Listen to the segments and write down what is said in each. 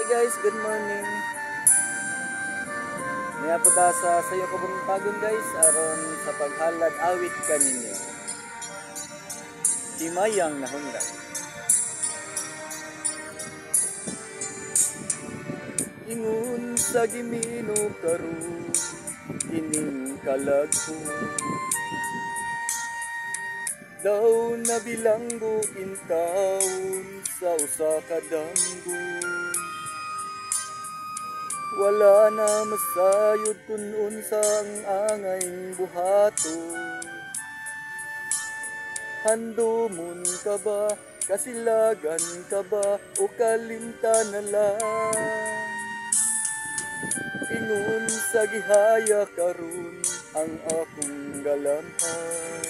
guys, good morning. Niya po ta sa sayo kabuntagon guys aron sa paghalad awit kaninyo. Himayang nahundag. Ingon sa gimino karon kining kalagpo. Daw nabilanggo in taon sa usa ka danggo. Wala na masayod kun unsang angay buhaton. Handomon ka ba, kasilagan ka ba, o kalimta na lang? Ingon sa gihaya karon ang akong galamhan.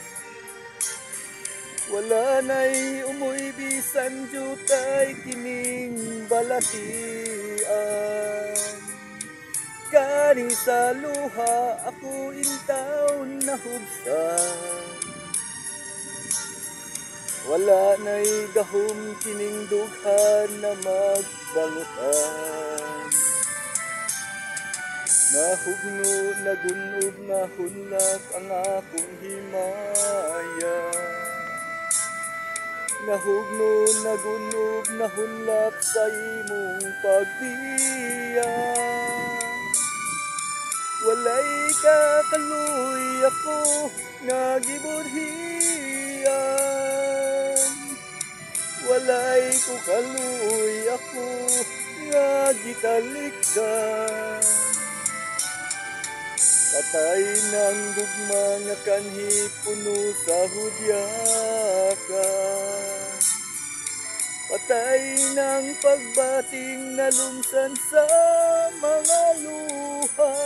Wala na'y umuy bisan jutay kining balatian. Kani sa luha ako intaon na hubsan. Wala na'y gahom kining dughan na magbangutan. Nahugno, nagunob, nahunlak ang akong himaya. Nahugno, nagunob, nahunlak sa imong pagbiya. Walay kakaluy ako nga gibudhian. Walay ko kaluy ako nga gitalikdan. Patay ng gugma nga kanhi puno sa hudyaka. Patay ng pagbating nalumsan sa mga luha.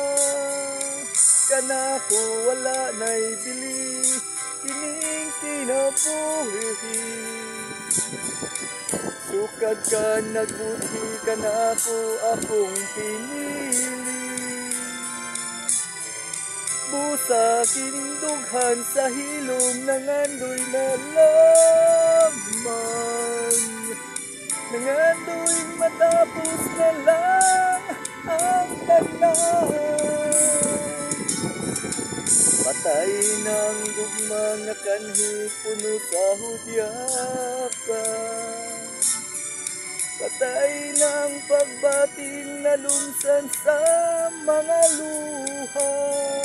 Kanako wala na'y bili kining kinabuhi. Sukad ka nagbuti kanako akong pinili. Busa kining dughan sa hilom nangandoy na lamang. Nangandoy matapos na lang ang tanan. Patay ng gugma nga kanhi puno sa hudyaka. Patay ng pagbating nalumsan sa mga luha.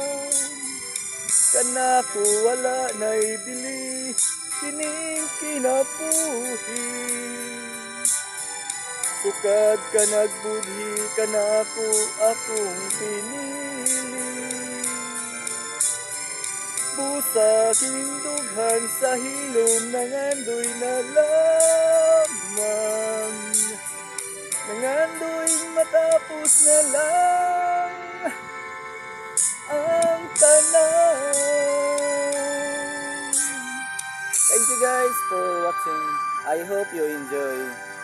Kanako wala na'y bili kining kinabuhi. Sukad ka nagbudhi kanako akong pinili. Busa kining dughan sa hilom nangandoy na lamang. Nangandoy matapos na lang ang tanan. Thank you guys for watching. I hope you enjoy.